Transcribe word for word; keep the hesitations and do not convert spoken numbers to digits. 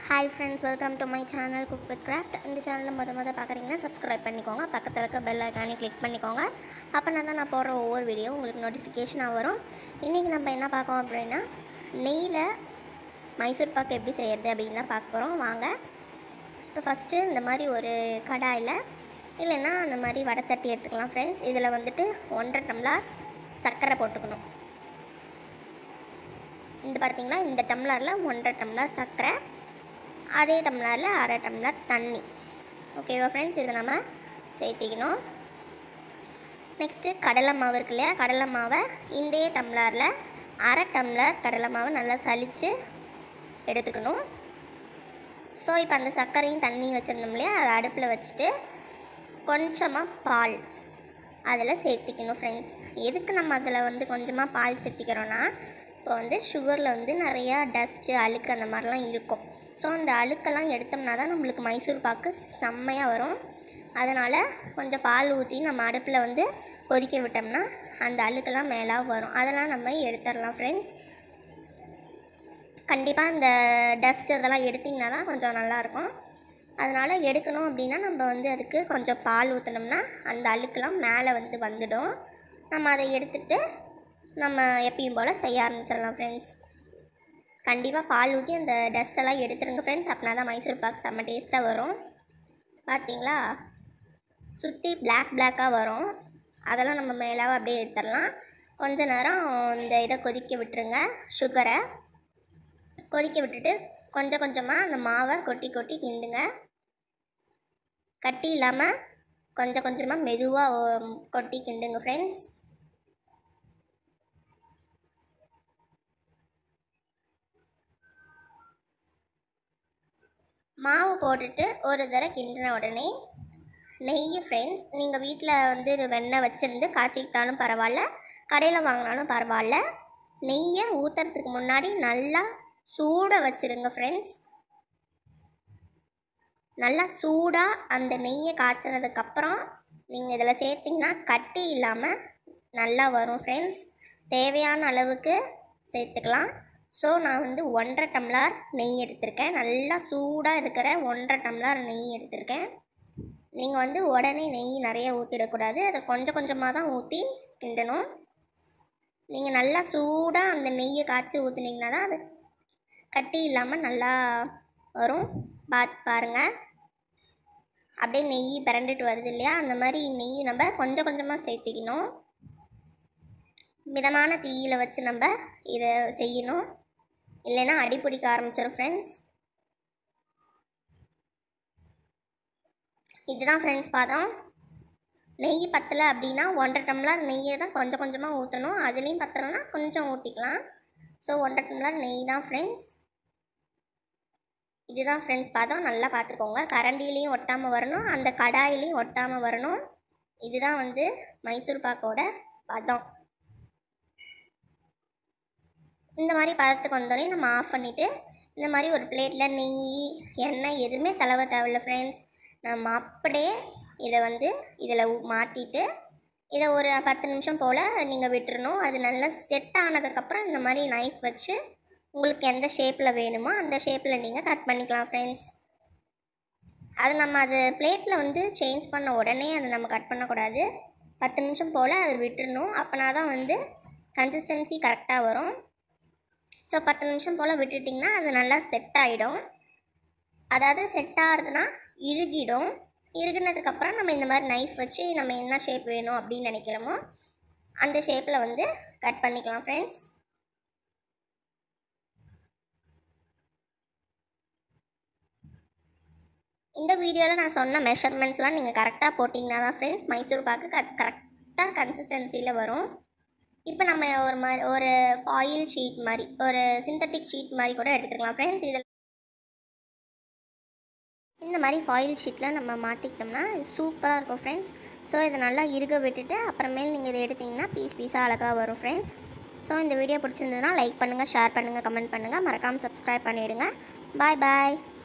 Hi friends, welcome to my channel Cook with Craft. இந்த சேனலை முத முத பார்க்குறீங்கன்னா சப்ஸ்கிரைப் பண்ணிக்கோங்க, பக்கத்தில் இருக்க பெல் ஐக்கானை கிளிக் பண்ணிக்கோங்க. அப்போனா தான் நான் போடுற ஒவ்வொரு வீடியோ உங்களுக்கு நோட்டிஃபிகேஷனாக வரும். இன்றைக்கி நம்ம என்ன பார்க்கோம் அப்படின்னா, நெய்யில் மைசூர் பாக்கு எப்படி செய்கிறது அப்படின்னு தான் பார்க்க போகிறோம். வாங்க. இப்போ ஃபஸ்ட்டு இந்த மாதிரி ஒரு கடாயில் இல்லைன்னா அந்த மாதிரி வடை சட்டி எடுத்துக்கலாம் ஃப்ரெண்ட்ஸ். இதில் வந்துட்டு ஒன்றரை டம்ளர் சர்க்கரை போட்டுக்கணும். இந்த பார்த்திங்கன்னா இந்த டம்ளரில் ஒன்றரை டம்ளர் சர்க்கரை, அதே டம்ளரில் அரை டம்ளர் தண்ணி. ஓகேவா ஃப்ரெண்ட்ஸ், இதை நம்ம சேர்த்திக்கணும். நெக்ஸ்ட்டு கடலை மாவு இருக்கு இல்லையா, கடலை மாவை இந்த டம்ளரில் அரை டம்ளர் கடலை மாவை நல்லா சலித்து எடுத்துக்கணும். ஸோ இப்போ அந்த சர்க்கரையும் தண்ணியும் வச்சுருந்தோம் இல்லையா, அதை அடுப்பில் வச்சுட்டு கொஞ்சமாக பால் அதில் சேர்த்திக்கணும் ஃப்ரெண்ட்ஸ். எதுக்கு நம்ம அதில் வந்து கொஞ்சமாக பால் சேர்த்திக்கிறோன்னா, இப்போ வந்து சுகரில் வந்து நிறையா டஸ்ட்டு அழுக்கு அந்த மாதிரிலாம் இருக்கும். ஸோ அந்த அழுக்கெல்லாம் எடுத்தோம்னா தான் நம்மளுக்கு மைசூர் பாக்கு செம்மையாக வரும். அதனால் கொஞ்சம் பால் ஊற்றி நம்ம அடுப்பில் வந்து கொதிக்க விட்டோம்னா அந்த அழுக்கெல்லாம் மேலே வரும். அதெல்லாம் நம்ம எடுத்துடலாம் ஃப்ரெண்ட்ஸ். கண்டிப்பாக இந்த டஸ்ட் அதெல்லாம் எடுத்திங்கன்னா தான் கொஞ்சம் நல்லாயிருக்கும். அதனால் எடுக்கணும் அப்படின்னா நம்ம வந்து அதுக்கு கொஞ்சம் பால் ஊற்றினோம்னா அந்த அழுக்கெல்லாம் மேலே வந்து வந்துடும். நம்ம அதை எடுத்துகிட்டு நம்ம எப்பயும் போல் செய்ய ஆரம்பிச்சிடலாம் ஃப்ரெண்ட்ஸ். கண்டிப்பாக பால் ஊற்றி அந்த டஸ்ட்டெல்லாம் எடுத்துருங்க ஃப்ரெண்ட்ஸ். அப்படின்னா தான் மைசூர் பாக் செம்ம டேஸ்ட்டாக வரும். பார்த்தீங்களா, சுற்றி பிளாக் பிளாக்காக வரும். அதெல்லாம் நம்ம மேலே அப்படியே எடுத்துடலாம். கொஞ்ச நேரம் இந்த இதை கொதிக்க விட்டுருங்க. சுகரை கொதிக்க விட்டுட்டு கொஞ்சம் கொஞ்சமாக அந்த மாவை கொட்டி கொட்டி கிண்டுங்க. கட்டி இல்லாமல் கொஞ்சம் கொஞ்சமாக மெதுவாக கொட்டி கிண்டுங்க ஃப்ரெண்ட்ஸ். மாவு போட்டுட்டு ஒரு தடவை கிண்டின உடனே நெய் ஃப்ரெண்ட்ஸ், நீங்கள் வீட்டில் வந்து வெண்ணெய் வச்சுருந்து காய்ச்சிக்கிட்டாலும் பரவாயில்ல, கடையில் வாங்கினாலும் பரவாயில்ல, நெய்யை ஊற்றுறதுக்கு முன்னாடி நல்லா சூடாக வச்சுருங்க ஃப்ரெண்ட்ஸ். நல்லா சூடாக அந்த நெய்யை காய்ச்சினதுக்கப்புறம் நீங்கள் இதில் சேர்த்திங்கன்னா கட்டி இல்லாமல் நல்லா வரும் ஃப்ரெண்ட்ஸ். தேவையான அளவுக்கு சேர்த்துக்கலாம். ஸோ நான் வந்து ஒன்றரை டம்ளர் நெய் எடுத்திருக்கேன். நல்லா சூடாக இருக்கிற ஒன்றரை டம்ளர் நெய் எடுத்திருக்கேன். நீங்கள் வந்து உடனே நெய் நிறைய ஊற்றிடக்கூடாது, அதை கொஞ்சம் கொஞ்சமாக தான் ஊற்றி கிண்டணும். நீங்கள் நல்லா சூடாக அந்த நெய்யை காய்ச்சி ஊற்றுனீங்கன்னா தான் அது கட்டி இல்லாமல் நல்லா வரும். பார்த்து பாருங்கள், அப்படியே நெய் பிறண்டுட்டு வருது இல்லையா, அந்த மாதிரி நெய் நம்ம கொஞ்சம் கொஞ்சமாக சேர்த்திக்கணும். மிதமான தீயில் வச்சு நம்ம இதை செய்யணும், இல்லைன்னா அடி பிடிக்க ஆரம்பிச்சிடும் ஃப்ரெண்ட்ஸ். இதுதான் ஃப்ரெண்ட்ஸ் பாதம். நெய் பத்தலை அப்படின்னா ஒன்றரை டம்ளர் நெய்யை தான் கொஞ்சம் கொஞ்சமாக ஊற்றணும். அதுலேயும் பத்தலைன்னா கொஞ்சம் ஊற்றிக்கலாம். ஸோ ஒன்றரை டம்ளர் நெய் தான் ஃப்ரெண்ட்ஸ். இதுதான் ஃப்ரெண்ட்ஸ் பாதம். நல்லா பார்த்துக்கோங்க, கரண்டிலையும் ஒட்டாமல் வரணும், அந்த கடாயிலையும் ஒட்டாமல் வரணும். இதுதான் வந்து மைசூர் பாக்கோட பதம். இந்த மாதிரி பதத்துக்கு வந்தோடனே நம்ம ஆஃப் பண்ணிவிட்டு இந்த மாதிரி ஒரு பிளேட்டில் நெய் எண்ணெய் எதுவுமே தடவ தேவையில்லை ஃப்ரெண்ட்ஸ். நம்ம அப்படியே இதை வந்து இதில் மாற்றிட்டு இதை ஒரு பத்து நிமிஷம் போல் நீங்கள் விட்டுறணும். அது நல்லா செட் ஆனதுக்கப்புறம் இந்த மாதிரி நைஃப் வச்சு உங்களுக்கு எந்த ஷேப்பில் வேணுமோ அந்த ஷேப்பில் நீங்கள் கட் பண்ணிக்கலாம் ஃப்ரெண்ட்ஸ். அது நம்ம அது பிளேட்டில் வந்து சேஞ்ச் பண்ண உடனே அதை நம்ம கட் பண்ணக்கூடாது. பத்து நிமிஷம் போல் அதை விட்டுறணும். அப்போனா தான் வந்து கன்சிஸ்டன்சி கரெக்டாக வரும். ஸோ பத்து நிமிஷம் போல் விட்டுட்டிங்கன்னா அது நல்லா செட் ஆகிடும். அதாவது செட் ஆகிறதுனா இறுகிடும். இறுகினதுக்கப்புறம் நம்ம இந்த மாதிரி நைஃப் வச்சு நம்ம என்ன ஷேப் வேணும் அப்படின்னு நினைக்கிறோமோ அந்த ஷேப்பில் வந்து கட் பண்ணிக்கலாம் ஃப்ரெண்ட்ஸ். இந்த வீடியோவில் நான் சொன்ன மெஷர்மெண்ட்ஸ்லாம் நீங்கள் கரெக்டாக போட்டிங்கன்னா தான் ஃப்ரெண்ட்ஸ் மைசூர் பாக்கு அது கரெக்டாக கன்சிஸ்டன்சியில் வரும். இப்போ நம்ம ஒரு மாதிரி ஒரு ஃபாயில் ஷீட் மாதிரி ஒரு சிந்தட்டிக் ஷீட் மாதிரி கூட எடுத்துக்கலாம் ஃப்ரெண்ட்ஸ். இதில் இந்த மாதிரி ஃபாயில் ஷீட்டில் நம்ம மாற்றிக்கிட்டோம்னா சூப்பராக இருக்கும் ஃப்ரெண்ட்ஸ். ஸோ இதை நல்லா இறுக விட்டுட்டு அப்புறமேல் நீங்கள் இதை எடுத்திங்கன்னா பீஸ் பீஸாக அழகாக வரும் ஃப்ரெண்ட்ஸ். ஸோ இந்த வீடியோ பிடிச்சிருந்ததுன்னா லைக் பண்ணுங்கள், ஷேர் பண்ணுங்கள், கமெண்ட் பண்ணுங்கள், மறக்காமல் சப்ஸ்கிரைப் பண்ணிவிடுங்க. பாய் பாய்.